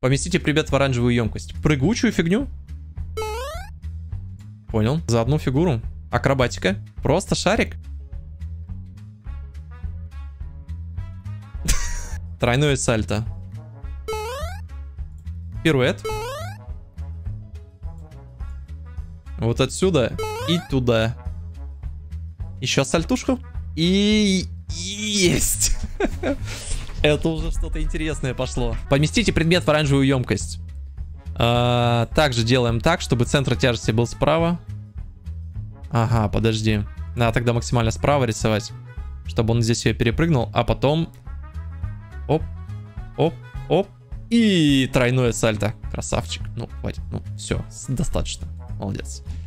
Поместите предмет в оранжевую емкость. Прыгучую фигню? Понял. За одну фигуру. Акробатика. Просто шарик. Тройное сальто. Пируэт. Вот отсюда и туда. Еще сальтушку. И есть. Это уже что-то интересное пошло. Поместите предмет в оранжевую емкость. Также делаем так, чтобы центр тяжести был справа. Ага, подожди. Надо тогда максимально справа рисовать, чтобы он здесь ее перепрыгнул, а потом... Оп, оп, оп. И тройное сальто. Красавчик. Ну, хватит. Ну, все, достаточно. Молодец.